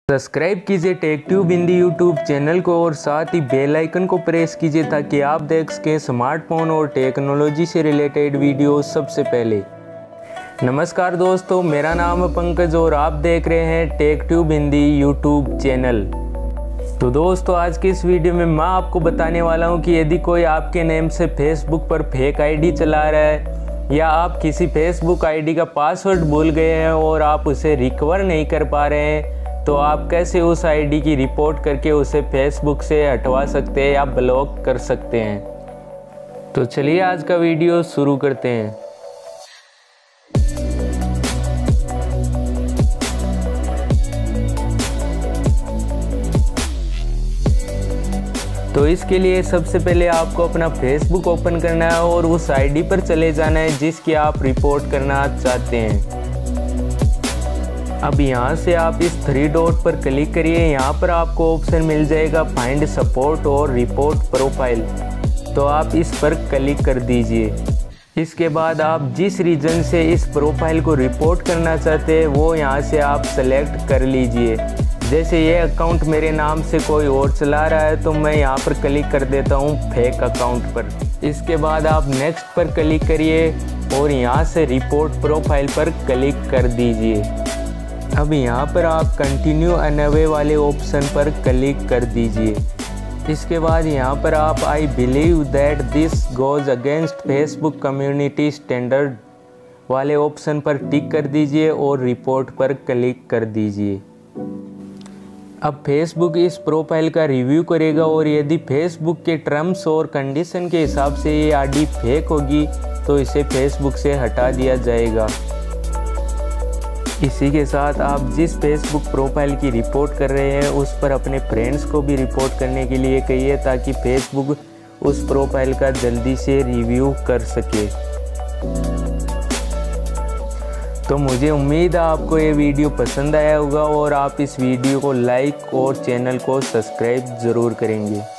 Subscribe कीजिए टेकट्यूब Hindi YouTube channel को और साथ ही बेल आइकन को प्रेस कीजिए ताकि आप देख सकें स्मार्टफोन और टेक्नोलॉजी से रिलेटेड वीडियो सबसे पहले। नमस्कार दोस्तों, मेरा नाम है पंकज और आप देख रहे हैं टेकट्यूब हिंदी यूट्यूब चैनल। तो दोस्तों, आज की इस वीडियो में मैं आपको बताने वाला हूं कि यदि कोई आपके नेम से फेसबुक पर फेक आईडी चला रहा है या आप किसी फेसबुक आईडी का पासवर्ड भूल गए हैं और आप उसे रिकवर नहीं कर पा रहे हैं, तो आप कैसे उस आईडी की रिपोर्ट करके उसे फेसबुक से हटवा सकते हैं या ब्लॉक कर सकते हैं। तो चलिए आज का वीडियो शुरू करते हैं। तो इसके लिए सबसे पहले आपको अपना फेसबुक ओपन करना है और उस आईडी पर चले जाना है जिसकी आप रिपोर्ट करना चाहते हैं। अब यहाँ से आप इस 3 डॉट पर क्लिक करिए। यहाँ पर आपको ऑप्शन मिल जाएगा फाइंड सपोर्ट और रिपोर्ट प्रोफाइल, तो आप इस पर क्लिक कर दीजिए। इसके बाद आप जिस रीजन से इस प्रोफाइल को रिपोर्ट करना चाहते हैं वो यहाँ से आप सेलेक्ट कर लीजिए। जैसे ये अकाउंट मेरे नाम से कोई और चला रहा है तो मैं यहाँ पर क्लिक कर देता हूँ फेक अकाउंट पर। इसके बाद आप नेक्स्ट पर क्लिक करिए और यहाँ से रिपोर्ट प्रोफाइल पर क्लिक कर दीजिए। अब यहाँ पर आप कंटिन्यू अनअवे वाले ऑप्शन पर क्लिक कर दीजिए। इसके बाद यहाँ पर आप I believe that this goes against Facebook community standard वाले ऑप्शन पर टिक कर दीजिए और रिपोर्ट पर क्लिक कर दीजिए। अब फेसबुक इस प्रोफाइल का रिव्यू करेगा और यदि फेसबुक के टर्म्स और कंडीशन के हिसाब से ये आईडी फेक होगी तो इसे फेसबुक से हटा दिया जाएगा। इसी के साथ आप जिस फेसबुक प्रोफाइल की रिपोर्ट कर रहे हैं उस पर अपने फ्रेंड्स को भी रिपोर्ट करने के लिए कहिए ताकि फेसबुक उस प्रोफाइल का जल्दी से रिव्यू कर सके। तो मुझे उम्मीद है आपको ये वीडियो पसंद आया होगा और आप इस वीडियो को लाइक और चैनल को सब्सक्राइब ज़रूर करेंगे।